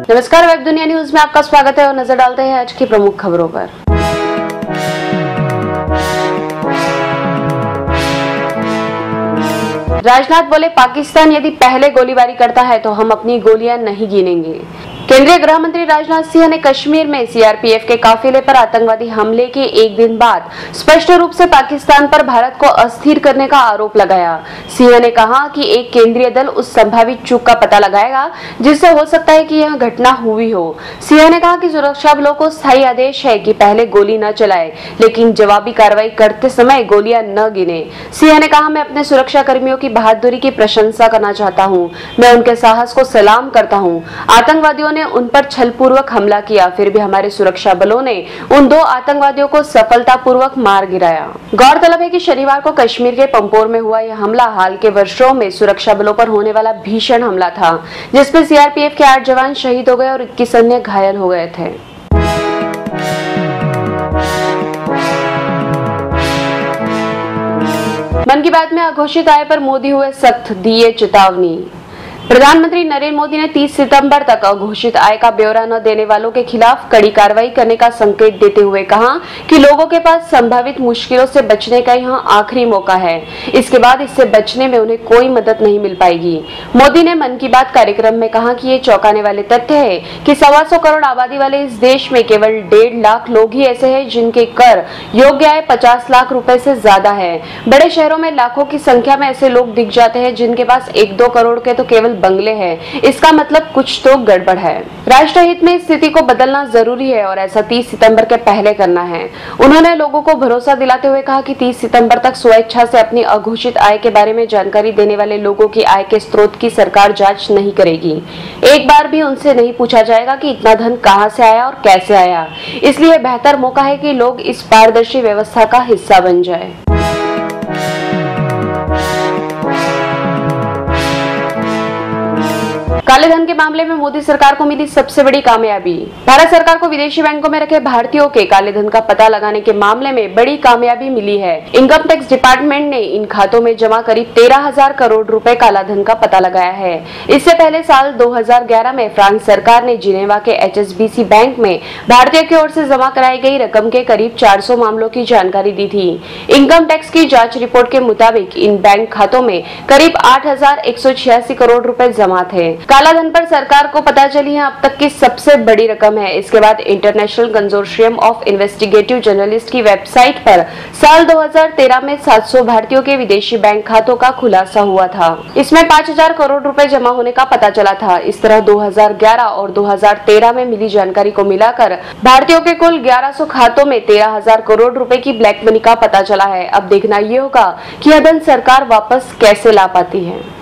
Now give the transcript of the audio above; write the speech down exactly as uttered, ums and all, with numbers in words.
नमस्कार, वेब दुनिया न्यूज में आपका स्वागत है और नजर डालते हैं आज की प्रमुख खबरों पर। राजनाथ बोले, पाकिस्तान यदि पहले गोलीबारी करता है तो हम अपनी गोलियां नहीं गिनेंगे। केंद्रीय गृह मंत्री राजनाथ सिंह ने कश्मीर में सीआरपीएफ के काफिले पर आतंकवादी हमले के एक दिन बाद स्पष्ट रूप से पाकिस्तान पर भारत को अस्थिर करने का आरोप लगाया। सिंह ने कहा कि एक केंद्रीय दल उस संभावित चूक का पता लगाएगा जिससे हो सकता है कि यह घटना हुई हो। सिंह ने कहा कि सुरक्षा बलों को स्थायी आदेश है कि पहले गोली न चलाए, लेकिन जवाबी कार्रवाई करते समय गोलियां न गिने। सिंह ने कहा, मैं अपने सुरक्षा कर्मियों की बहादुरी की प्रशंसा करना चाहता हूँ। मैं उनके साहस को सलाम करता हूँ। आतंकवादियों ने उन पर छलपूर्वक हमला किया, फिर भी हमारे सुरक्षा बलों ने उन दो आतंकवादियों को सफलतापूर्वक मार गिराया। गौरतलब है कि शनिवार को कश्मीर के पंपोर में हुआ यह हमला हाल के वर्षों में सुरक्षा बलों पर होने वाला भीषण हमला था, जिसमें सीआरपीएफ के आठ जवान शहीद हो गए और इक्कीस अन्य घायल हो गए थे। मन की बात में अघोषित आय पर मोदी हुए सख्त, दिए चेतावनी। प्रधानमंत्री नरेंद्र मोदी ने तीस सितंबर तक अघोषित आय का ब्यौरा न देने वालों के खिलाफ कड़ी कार्रवाई करने का संकेत देते हुए कहा कि लोगों के पास संभावित मुश्किलों से बचने का यह आखिरी मौका है। इसके बाद इससे बचने में उन्हें कोई मदद नहीं मिल पाएगी। मोदी ने मन की बात कार्यक्रम में कहा कि ये चौंकाने वाले तथ्य है कि सवा सौ करोड़ आबादी वाले इस देश में केवल डेढ़ लाख लोग ही ऐसे हैं जिनके कर योग्य आय पचास लाख रुपए से ज्यादा है। बड़े शहरों में लाखों की संख्या में ऐसे लोग दिख जाते हैं जिनके पास एक दो करोड़ के तो केवल बंगले हैं। इसका मतलब कुछ तो गड़बड़ है। राष्ट्र हित में स्थिति को बदलना जरूरी है और ऐसा तीस सितंबर के पहले करना है। उन्होंने लोगों को भरोसा दिलाते हुए कहा कि तीस सितंबर तक स्वेच्छा से अपनी अघोषित आय के बारे में जानकारी देने वाले लोगों की आय के स्रोत की सरकार जांच नहीं करेगी। एक बार भी उनसे नहीं पूछा जाएगा कि इतना धन कहां से आया और कैसे आया। इसलिए बेहतर मौका है कि लोग इस पारदर्शी व्यवस्था का हिस्सा बन जाए। काले धन के मामले में मोदी सरकार को मिली सबसे बड़ी कामयाबी। भारत सरकार को विदेशी बैंकों में रखे भारतीयों के काले धन का पता लगाने के मामले में बड़ी कामयाबी मिली है। इनकम टैक्स डिपार्टमेंट ने इन खातों में जमा करीब तेरह हजार करोड़ रुपए काला धन का पता लगाया है। इससे पहले साल दो हजार ग्यारह में फ्रांस सरकार ने जिनेवा के एचएसबीसी बैंक में भारतीय की ओर से जमा कराई गई रकम के करीब चार सौ मामलों की जानकारी दी थी। इनकम टैक्स की जाँच रिपोर्ट के मुताबिक इन बैंक खातों में करीब आठ हजार एक सौ छियासी करोड़ रुपए जमा थे। काला धन पर सरकार को पता चली है अब तक की सबसे बड़ी रकम है। इसके बाद international consortium of investigative journalist की वेबसाइट पर साल दो हजार तेरह में सात सौ भारतीयों के विदेशी बैंक खातों का खुलासा हुआ था। इसमें पाँच हजार करोड़ रुपए जमा होने का पता चला था। इस तरह दो हजार ग्यारह और दो हजार तेरह में मिली जानकारी को मिलाकर भारतीयों के कुल ग्यारह सौ खातों में तेरह हजार करोड़ रुपए की ब्लैक मनी का पता चला है। अब देखना ये होगा कि यह धन सरकार वापस कैसे ला पाती है।